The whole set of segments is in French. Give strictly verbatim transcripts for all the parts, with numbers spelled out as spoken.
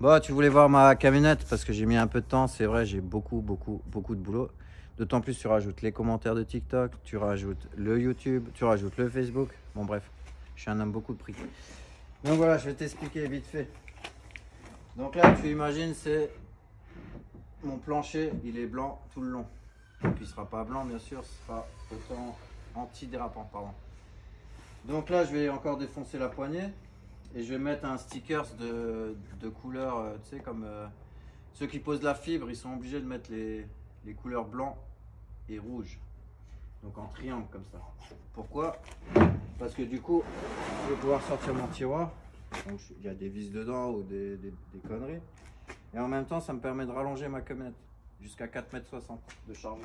Bon, tu voulais voir ma camionnette parce que j'ai mis un peu de temps. C'est vrai, j'ai beaucoup, beaucoup, beaucoup de boulot. D'autant plus, tu rajoutes les commentaires de TikTok, tu rajoutes le YouTube, tu rajoutes le Facebook. Bon, bref, je suis un homme beaucoup de prix. Donc voilà, je vais t'expliquer vite fait. Donc là, tu imagines, c'est mon plancher, il est blanc tout le long. Donc il ne sera pas blanc, bien sûr, ce sera autant anti-dérapant, pardon. Donc là, je vais encore défoncer la poignée. Et je vais mettre un sticker de, de couleur, euh, tu sais, comme euh, ceux qui posent la fibre, ils sont obligés de mettre les, les couleurs blanc et rouge. Donc en triangle comme ça. Pourquoi? Parce que du coup, je vais pouvoir sortir mon tiroir. Donc il y a des vis dedans ou des, des, des conneries. Et en même temps, ça me permet de rallonger ma camionnette jusqu'à quatre mètres soixante de chargement.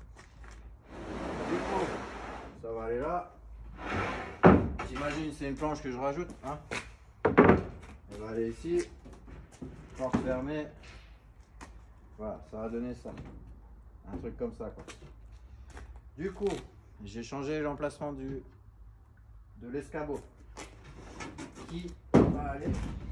Du coup, ça va aller là. T'imagines, c'est une planche que je rajoute, hein? Elle va aller ici, porte fermée, voilà, ça va donner ça, un truc comme ça quoi. Du coup, j'ai changé l'emplacement du de l'escabeau qui va aller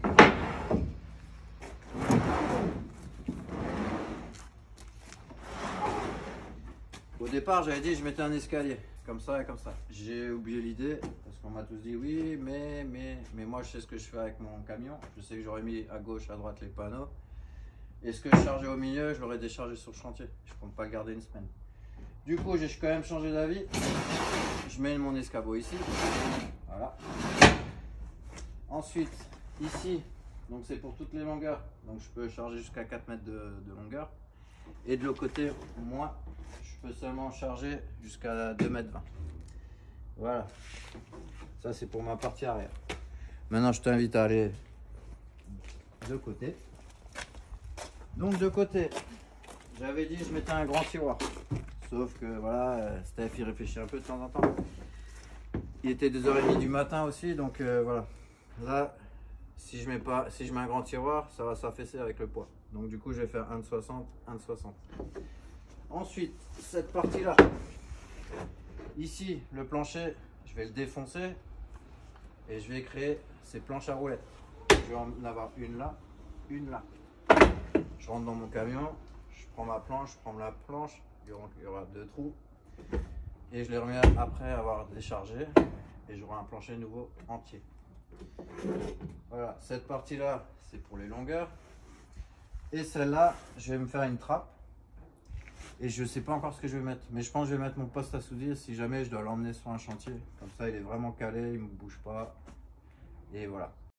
au départ. J'avais dit je mettais un escalier comme ça et comme ça. J'ai oublié l'idée parce qu'on m'a tous dit oui mais mais mais moi je sais ce que je fais avec mon camion. Je sais que j'aurais mis à gauche à droite les panneaux et ce que je chargeais au milieu je l'aurais déchargé sur le chantier. Je compte pas garder une semaine. Du coup j'ai quand même changé d'avis. Je mets mon escabeau ici, voilà. Ensuite ici, donc c'est pour toutes les longueurs, donc je peux charger jusqu'à quatre mètres de, de longueur. Et de l'autre côté, moi je peux seulement charger jusqu'à deux mètres vingt. Voilà, ça c'est pour ma partie arrière. Maintenant je t'invite à aller de côté. Donc de côté, j'avais dit je mettais un grand tiroir. Sauf que voilà, Steph il réfléchit un peu de temps en temps. Il était deux heures trente du matin aussi, donc euh, voilà. Là, si je mets pas, si je mets un grand tiroir, ça va s'affaisser avec le poids. Donc du coup, je vais faire un de soixante, un de soixante. Ensuite, cette partie-là, ici, le plancher, je vais le défoncer et je vais créer ces planches à roulettes. Je vais en avoir une là, une là. Je rentre dans mon camion, je prends ma planche, je prends la planche, il y aura deux trous et je les remets après avoir déchargé et j'aurai un plancher nouveau entier. Voilà, cette partie là c'est pour les longueurs et celle-là je vais me faire une trappe et je sais pas encore ce que je vais mettre, mais je pense que je vais mettre mon poste à souder si jamais je dois l'emmener sur un chantier, comme ça il est vraiment calé, il me bouge pas et voilà.